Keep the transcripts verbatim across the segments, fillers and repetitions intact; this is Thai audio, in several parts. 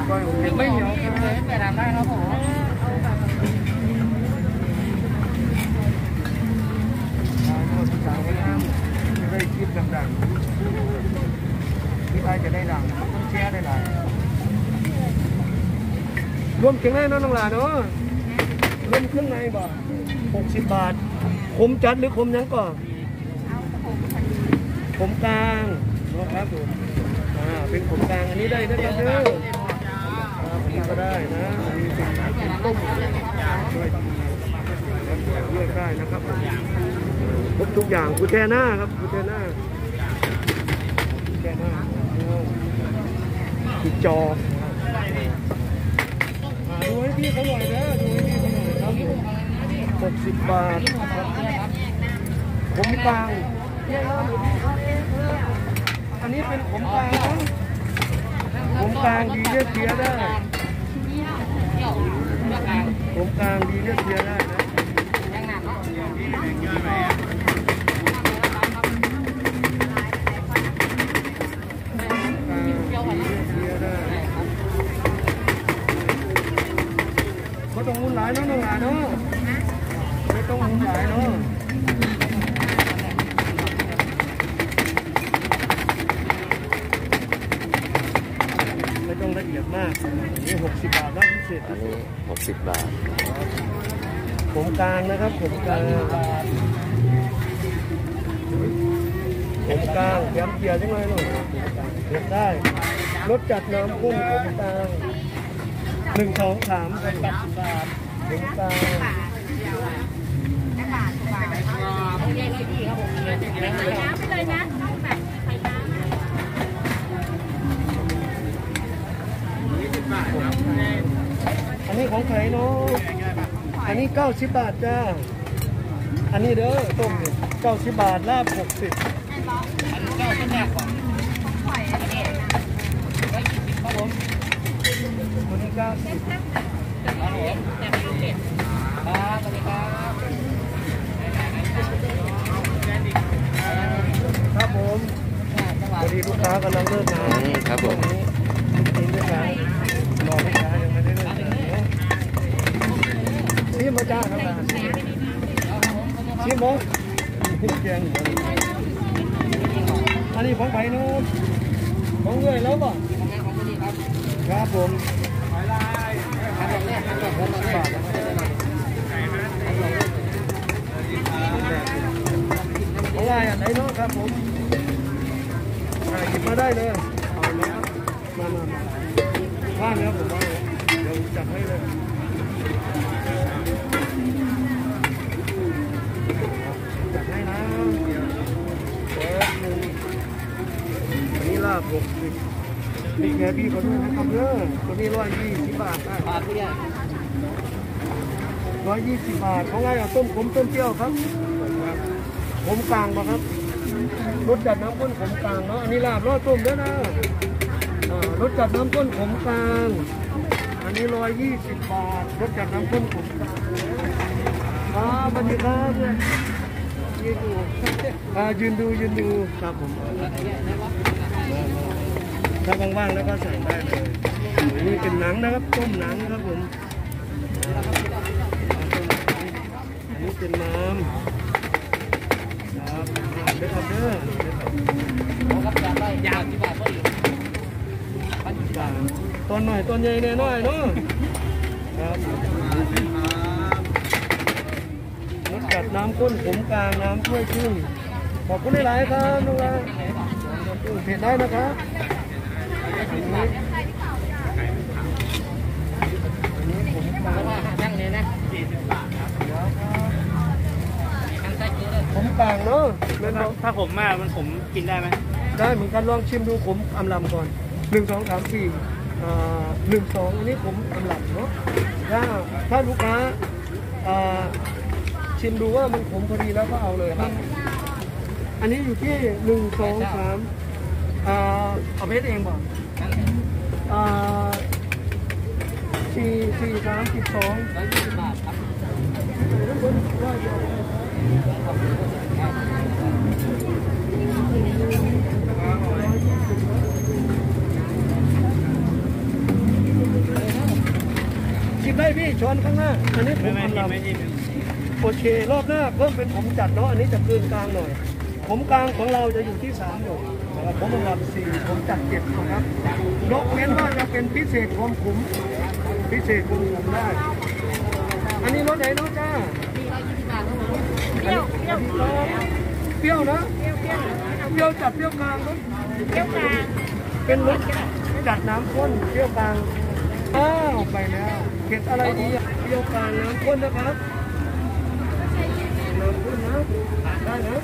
ก้อยหมูไม่เหนียวครับแต่ทำได้ครับผมจะได้คลิปดังๆที่ไทยจะได้ดังต้องแชร์ได้หลายรวมเครื่องในน้องหลานเนาะรวมเครื่องในบ่หกสิบบาทขมจัดหรือขมยังก่อนขมกลางนะครับผมอ่าเป็นขมกลางอันนี้ได้นะครับเด้ออันนี้ก็ได้นะอันนี้เป็นต้มด้วยเลือกได้นะครับครบทุกอย่างกุเทน่าครับกุเทน่ากุเทน่ากุจอดูให้พี่เขาหน่อยนะดูให้พี่เขาหน่อยครับหกสิบบาทขมกลางอันนี้เป็นขมกลางนะขมกลางดีเลือดเสียได้ขมกลางดีเลือดเสียได้นะไม่ต้องมุนหลายเนาะน้องหลานเนาะไม่ต้องมุนหลายเนาะไม่ต้องละเอียดมากนี่หกสิบบาทนะพิเศษอันนี้หกสิบบาทผมกลางนะครับผมกลางผมกลางแถมเกียร์จังเลยหน่อยเก็บได้รถจัดน้ำกุ้งผมกลางหนึ่งสองสามเป็นบาทผมกลางอันนี้ของใครเนาะอันนี้เก้าสิบบาทจ้าอันนี้เด้อต้มเก้าสิบบาทลาบหกสิบอันนี้เก้าสิบบาทของอันนี้ร้อยยี่สิบครับผมอันนี้เก้าสิบครับผมครับสวัสดีครับครับผมสวัสดีลูกค้ากำลังเลิกงานครับผมนี่ลูกค้ารอลูกค้ายังไม่ได้เลิกงานนี่มาจ้าครับนี่มงแกงอันนี้ของไผ่นู้นของเงยแล้วป่ะครับผมหอยลายหกสิบบาทของลายอันไหนเนาะครับผมหยิบมาได้เลยเอาแล้วมามาว่างแล้วผมว่าเดี๋ยวจัดให้เลยจัดให้นะเปิดหนึ่งอันนี้ลาบหกสิบนี่แค่พี่เขาด้วยนะครับเด้อตัวนี้ร้อยยี่สิบบาทได้บาทที่ไหนร้อยยี่สิบบาทของไงอ่ะต้มขมต้มเปรี้ยวครับขมกลางป่ะครับรสจัดน้ำข้นขมกลางเนาะอันนี้ลาบรอดต้มด้วยนะรสจัดน้ำข้นขมกลางอันนี้ร้อยยี่สิบบาทรสจัดน้ำข้นขมกลางครับสวัสดีครับยืนดูยืนดูยืนดูครับผมถ้าว่างๆแล้วก็ใส่ได้เลยนี่เป็นหนังนะครับต้มหนังครับผมอันนี้เป็นน้ำครับเด็ดเด้อครับจานได้ยาวที่บาทก็อีกตอนหน่อยตอนใหญ่เนี่ยน้อยเนาะครับรสจัดน้ำข้นขมกลางน้ำถ้วยครึ่งขอบคุณหลายๆครับน้องละเผ็ดได้นะครับอันนี้ผมกลางนั่งเลยนะผมกลางเนาะถ้าผมมากมันผมกินได้ไหมได้เหมือนกันลองชิมดูผมอำลำก่อนหนึ่งสองสามสี่หนึ่งสองอันนี้ผมอำลำเนาะถ้าถ้าลูกค้าชิมดูว่ามันขมพอดีแล้วก็เอาเลยครับอันนี้อยู่ที่หนึ่งสองสามเอาเพชรเองบอกสี่สี่สามสิบสองร้อยยี่สิบบาทครับบได้พี่ช้อนข้างหน้าอันนี้ผมทำเราโอเครอบหน้าเพิ่มเป็นผมจัดเนาะอันนี้จะกลืนกลางหน่อยผมกลางของเราจะอยู่ที่สามหน่อยนะครับผมอันดับสี่ผมจัดเจ็ดนะครับยกเว้นว่าจะเป็นพิเศษความขุมพิเศษความขุมได้อันนี้รสไหนเนาะจ้าเปรี้ยวเปรี้ยวเปรี้ยวนะเปรี้ยวจัดเปรี้ยวกลางเนาะเปรี้ยวกลางเป็นรสจัดน้ำข้นเปรี้ยวกลางอ้าวไปแล้วเผ็ดอะไรดีเปรี้ยวกลางน้ำข้นนะครับน้ำข้นนะได้นะ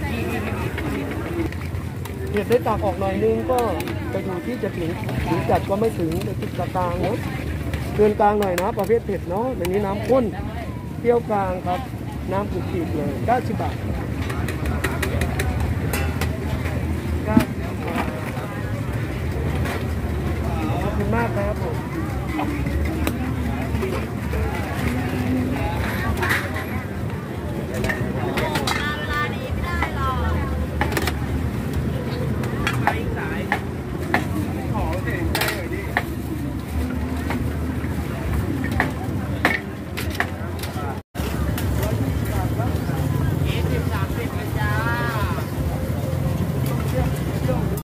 เผ็ดได้ตักออกหน่อยนึงก็ไปดูที่จะถึงถึงจัดก็ไม่ถึงเดี๋ยวติดกลางเนาะเกินกลางหน่อยนะประเภทเผ็ดเนาะอย่างนี้น้ำข้นเปรี้ยวกลางครับน้ำผุดผิดเลยเก้าสิบบาทขอบคุณมากครับผม